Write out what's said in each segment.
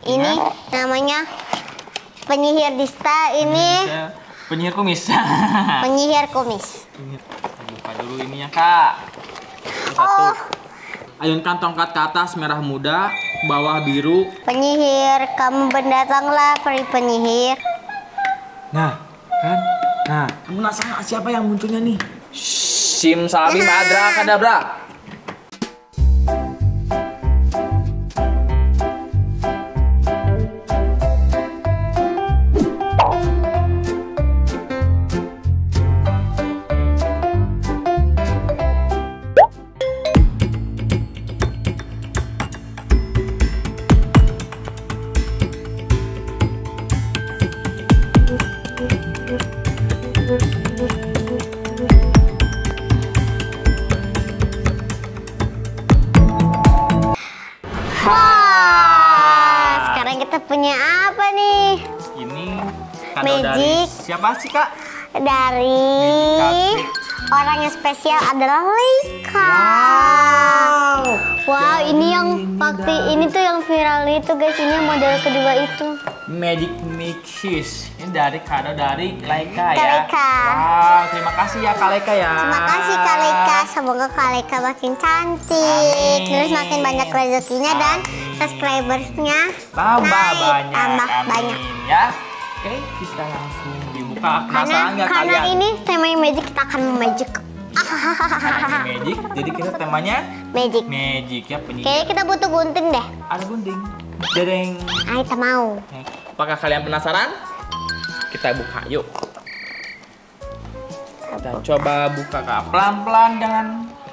Ini namanya penyihir Dista. Ini penyihir kumis. penyihir kumis. Buka dulu ininya, Kak. Satu. Ayunkan tongkat ke atas, merah muda, bawah biru. Penyihir, kamu berdatanglah peri penyihir. Nah, kan? Nah, penasaran siapa yang munculnya nih? Sim Salim Adra Kadabra. Punya apa nih? Ini kado Magic. dari siapa sih, Kak? Dari orang yang spesial adalah Leika. Wow, ini yang waktu ini tuh yang viral itu guys, ini model kedua itu. Magic Mixes. Ini dari kado dari Leika ya. Leika. Wow, terima kasih ya Kak Leika ya. Terima kasih Kak Leika, semoga Kak Leika makin cantik, Amin. terus makin banyak rezekinya dan subscribersnya Tambah naik, banyak. tambah Amin. banyak. Ya. Oke, kita langsung dibuka. Penasaran nggak Karena kalian? ini temanya magic, kita akan magic. Karena ini magic, jadi kita temanya Magic. magic ya, penyihir. Kayaknya kita butuh gunting deh. Ada gunting. Dedeng. Ayo kita mau. Apakah kalian penasaran? Kita buka yuk. Kita coba buka, Kak. Pelan-pelan jangan.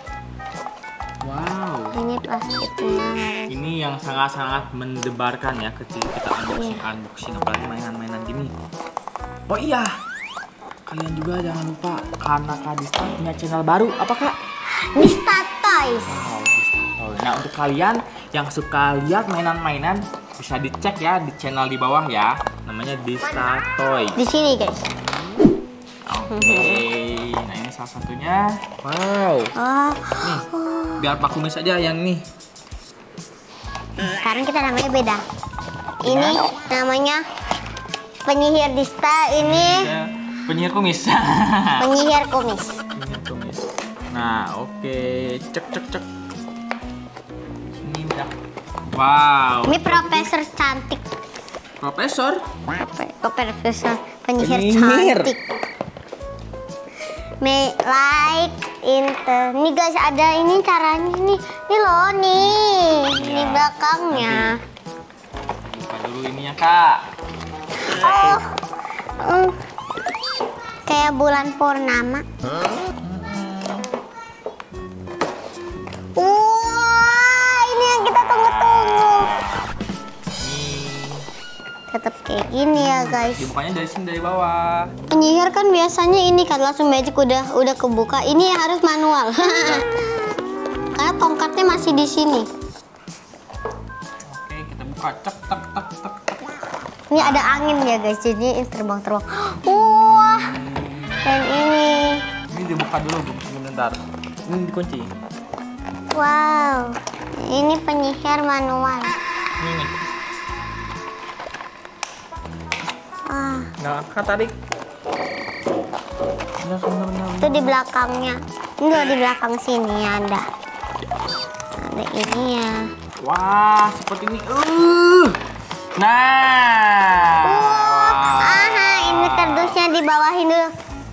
Wow. Ini plastiknya. Ini yang sangat-sangat mendebarkan ya ketika kita unboxing apalagi mainan-mainan gini. Oh iya. Kalian juga jangan lupa karena Kak Dista punya channel baru. Apa, Kak? Dista Toys. Wow, Dista Toys. Nah, untuk kalian yang suka lihat mainan-mainan bisa dicek ya di channel di bawah ya. Namanya Dista Toys. Di sini guys. Oke. Nah, ini salah satunya. Wow. Oh. Nih, biar Pak Kumis aja yang ini. Sekarang kita namanya beda. Ini namanya penyihir Dista. Ini Penyihir kumis. penyihir kumis. Penyihir kumis. Nah, oke. Cek. Ini udah. Wow. Ini profesor cantik. Profesor. Profesor penyihir Penyihir. cantik. Like inter. Nih guys, ada ini caranya nih. Ini loh nih. Di belakangnya. Buka dulu ininya, Kak. Oh. Kayak bulan purnama. Wah, ini yang kita tunggu-tunggu. Tetap kayak gini ya guys. Dibukanya dari sini, dari bawah. Penyihir kan biasanya ini kan langsung magic udah kebuka. Ini yang harus manual. Karena tongkatnya masih di sini. Oke, kita buka. Cek. Ini ada angin ya guys, jadi terbang-terbang. Wah. Dan ini. Ini dibuka dulu, bentar. Ini dikunci. Wow. Ini penyihir manual. Ini nih. Ah, Nah, Kak tarik. Benar. itu di belakangnya. Enggak, di belakang sini ada. Ada ini ya. Wah, seperti ini. Nah. Aha, ini kardusnya dibawahin dulu.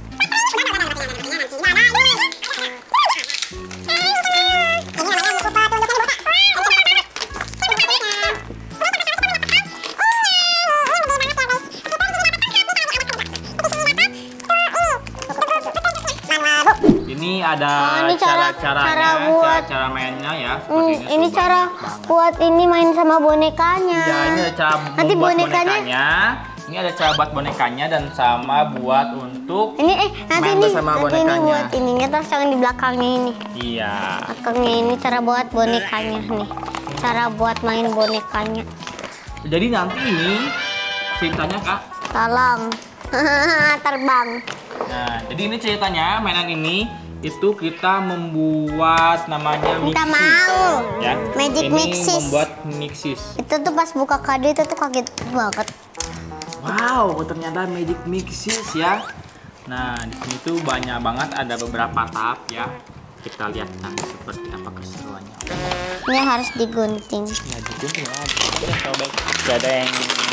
Ini ada ini cara cara mainnya ya. Seperti Ini tuh, cara banyak banget. buat ini main sama bonekanya. Ya, ini ada cara Nanti membuat bonekanya. Ini ada cara buat bonekanya dan sama buat untuk Ini nanti main ini bersama nanti ini bonekanya. buat ininya, terus yang di belakangnya ini. Iya. Belakangnya ini cara buat bonekanya nih. Cara buat main bonekanya. Jadi nanti ini ceritanya, Kak. Tolong. Terbang. Nah, jadi ini ceritanya mainan ini itu kita membuat namanya Kita mixis. mau. Ya. Magic ini mixis. membuat mixis. Itu tuh pas buka kado itu tuh kaget banget. Wow, ternyata magic mixis ya. Nah, di sini tuh banyak banget, ada beberapa tahap ya. Kita lihat nanti seperti apa keseruannya. Ini harus digunting. Ya, digunting ya. Kita coba. Ada yang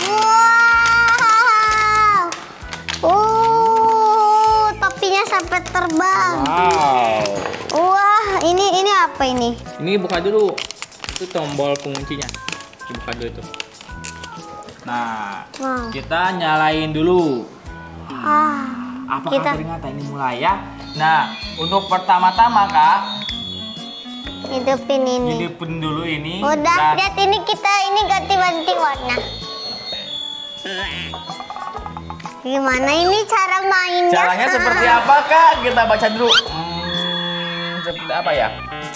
Wow. Topinya sampai terbang. wow. Wah, ini apa ini? Ini buka dulu. Itu tombol penguncinya. Dibuka dulu itu. Nah, Wow. kita nyalain dulu. Apakah Kita- ternyata ini mulai ya? Nah, untuk pertama-tama Kak, Hidupin ini. hidupin dulu ini. Udah, dan- lihat ini kita ganti-ganti warna. Gimana ini cara mainnya? Caranya seperti apa Kak? Kita baca dulu. Seperti apa ya?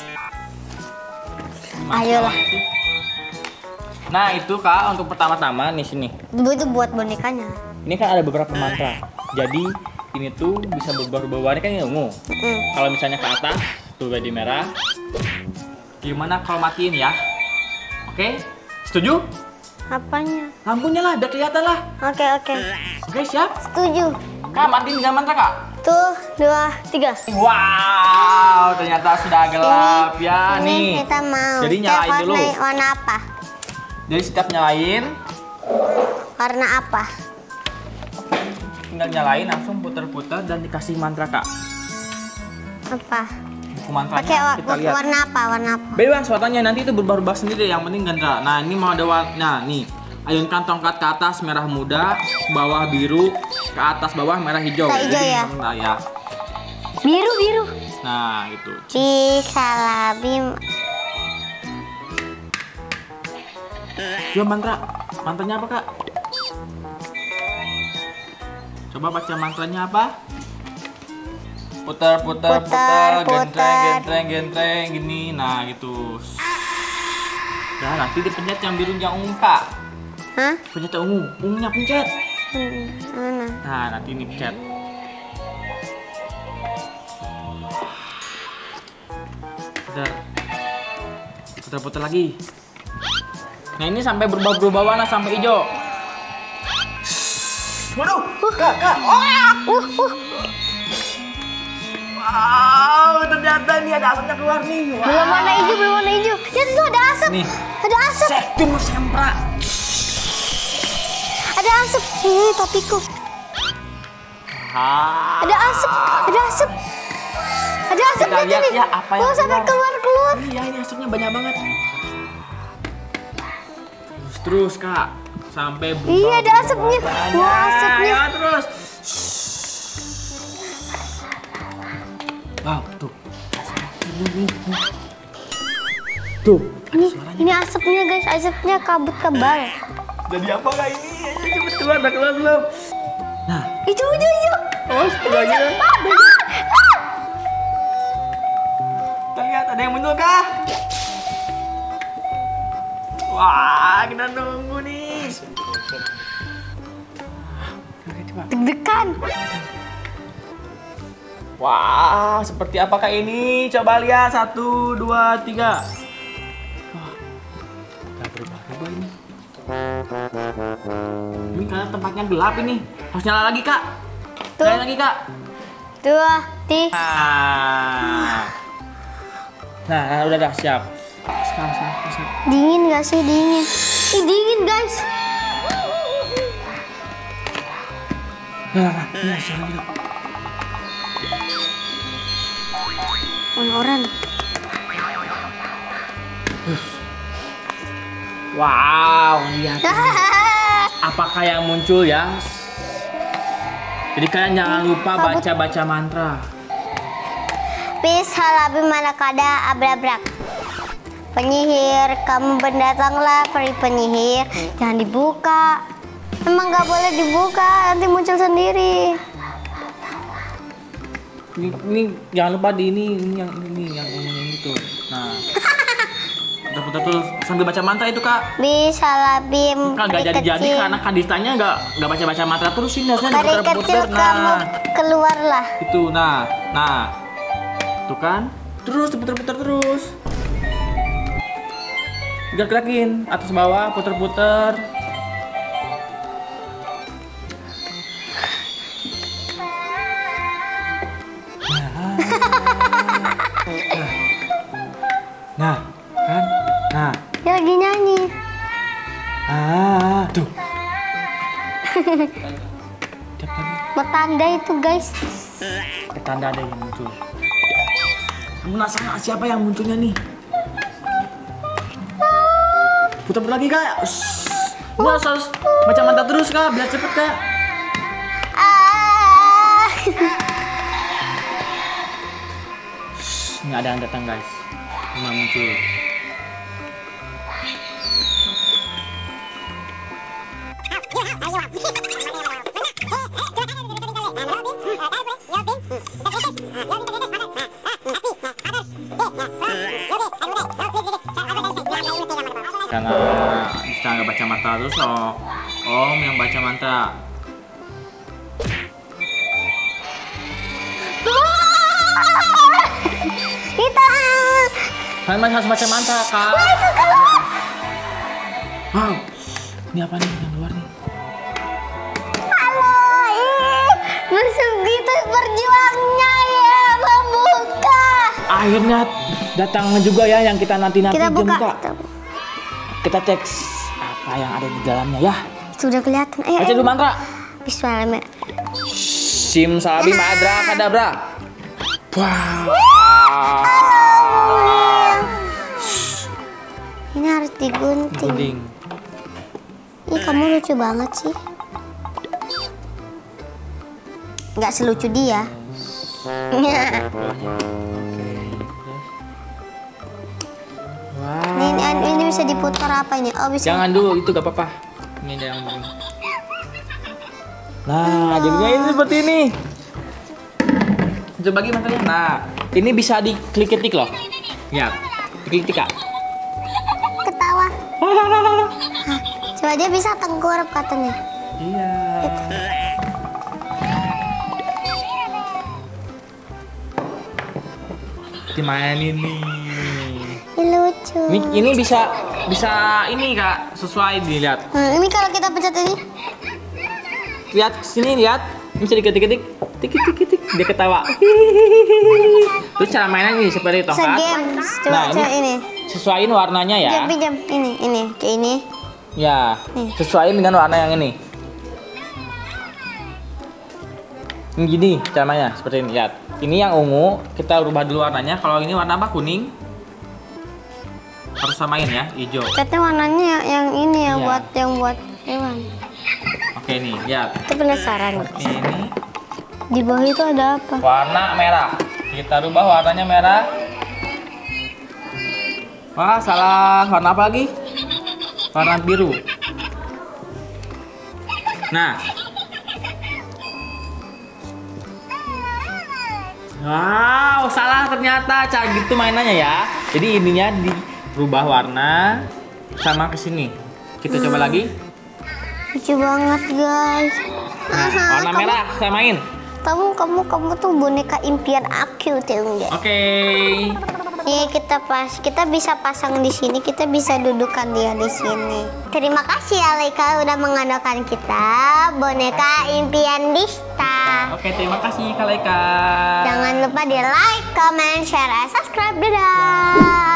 Ayolah. Nah, itu Kak untuk pertama-tama nih sini. Itu buat bonekanya. Ini kan ada beberapa mantra. Jadi ini tuh bisa berubah-ubah, ini kan ungu. Kalau misalnya ke atas tuh jadi merah. Gimana kalau matiin ya? Oke, setuju? Apanya? Lampunya lah, udah kelihatan lah. Oke. Oke, siap? Setuju. Kak, matiin dengan mantra Kak. Tuh, 2, 3. Wow, ternyata sudah gelap ya Ini nih. kita mau. Jadi nyalain Warna- dulu. Warna apa? Jadi setiap nyalain, Warna apa? tinggal nyalain langsung putar-putar dan dikasih mantra Kak. Apa? Buku mantranya Pakai kita lihat. warna apa? Warna apa? Bebas warnanya, nanti itu berubah-ubah sendiri, yang penting ganda. Nah, ini mau ada warna nih. Ayunkan tongkat ke atas merah muda, bawah biru, ke atas bawah merah hijau. Kayak hijau ya? Nah, ya. Biru. Nah, itu. Bisa labim. Coba mantranya apa Kak? Coba baca mantranya apa? Putar, gentreng gini. Nah, gitu. Nah, nanti dipencet yang biru yang ungu Kak. Hah? Pencet yang ungu, ungunya pencet. Mana? Nah, nanti ini pencet. Putar lagi. Nah, ini sampai berubah warna sampai hijau. Waduh, Kak. Wow, ternyata ini ada asapnya keluar nih. Wow. Belum warna hijau. Lihat itu ada asap. Nih. Ada asap. Sektum sempra. Ada asap. Topiku. Ada asap. Ada asap Kita lihat nih. ya apa yang sampai keluar. keluar. Iya, ini asapnya banyak banget. Terus Kak, sampai berubah. Iya, ada asapnya. Wah, asapnya. Ayo terus. Wow, tuh. Tuh, ada suaranya. Ini asapnya guys, asapnya kabut kebal. Jadi apa Kak ini? Ayo cepet keluar, udah keluar belum? Nah, Hijau. oh, sebelahnya. Kita lihat ada yang muncul Kah? Wah, kita nunggu nih. Oke, coba. Deg-degan. Wah, seperti apakah ini? Coba lihat, 1, 2, 3. Wah, udah berubah ini. Ini karena tempatnya gelap ini. Harus nyala lagi Kak. Tuh. Nyalain lagi Kak. 2, 3. Nah, udah siap. Sekarang. Dingin gak sih? Dingin. Dingin guys. Nah, ini suara gitu. Orang-orang. Wow, lihat. Apakah yang muncul ya? Jadi kalian jangan lupa baca mantra. Bisa lebih manakada abrak-abrak. Penyihir, kamu berdatanglah peri penyihir. Jangan dibuka. Emang nggak boleh dibuka, nanti muncul sendiri. Ini jangan lupa di ini yang itu. Nah, putar terus sambil baca mantra itu Kak. Bisa lebih Kak nggak jadi karena kadistanya nggak baca mantra terus ini harusnya Peri kecil diputar-putar. kamu Nah, keluarlah. itu nah. Tuh kan? Terus diputer-puter terus. Gerak-gerakin atas bawah, puter-puter. Nah, kan? Nah. Dia lagi nyanyi. Tuh. Tiap lagi. Petanda itu guys. Petanda ada yang muncul. Penasaran siapa yang munculnya nih? Putar lagi kak. Ini harus baca mantra terus kak, biar cepet kak. Ini ada yang datang guys. Ini muncul. Karena bisa nggak baca mantra terus Om yang baca mantra. Kita Kalian harus baca mantra kak. Wow, ini apa nih yang luar nih? halo, musuh kita berjuangnya ya membuka. Akhirnya datang juga ya yang kita nanti-nanti Kita buka. Kak. Kita cek apa yang ada di dalamnya ya. Sudah kelihatan. Baca dulu mantra. Bismillah. Sim sabi madra kadabra. Wow. Ini harus digunting. Gunting. Ih, kamu lucu banget sih. Nggak selucu dia. Wow. Ini bisa diputar apa ini? Oh bisa. Jangan dulu, itu gak apa-apa. Ini ada yang begini. Nah, jadinya ini seperti ini. Coba bagi mantranya. Nah, ini bisa diklik-klik loh. Ya, diklik-klik kak. Ketawa. Coba dia bisa tengkurap katanya. Iya. Dimainin nih. Ini lucu. Ini bisa ini kak, sesuai dilihat. Ini kalau kita pencet ini. Lihat sini lihat, ini bisa diketik-ketik, tik-tik-tik, dia ketawa. Terus cara mainnya nih seperti itu kan? Se-games. Coba Nah, ini. Sesuaiin warnanya ya. Pinjam. Ini. Kayak ini. Ya, Nih. sesuaiin dengan warna yang ini. Ini gini caranya, seperti ini. Lihat, ini yang ungu, kita rubah dulu warnanya. Kalau ini warna apa? Kuning. Harus samain ya, hijau. Katanya warnanya yang ini ya, Iya. buat hewan. Oke nih, lihat. Itu penasaran. Ini Di bawah itu ada apa? warna merah. Kita rubah warnanya merah. Wah, salah. Warna apa lagi? Warna biru. Nah. Wow, salah ternyata. Cara gitu mainannya ya. Jadi ininya dirubah warna sama ke sini. Kita coba lagi. Lucu banget guys. Nah, warna merah samain. Kamu tuh boneka impian aku tuh enggak? Oke. Nih kita bisa pasang di sini, kita bisa dudukkan dia di sini. Terima kasih ya Leika udah mengandalkan kita boneka impian Dista. Oke, terima kasih Kak Laika. Jangan lupa di like, comment, share, and subscribe. Dadah.